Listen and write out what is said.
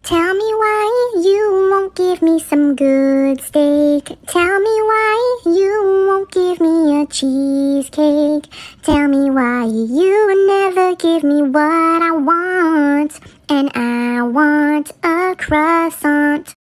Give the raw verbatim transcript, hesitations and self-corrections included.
Tell me why you won't give me some good steak. Tell me why you won't give me a cheesecake. Tell me why you never give me what I want. And I want a croissant.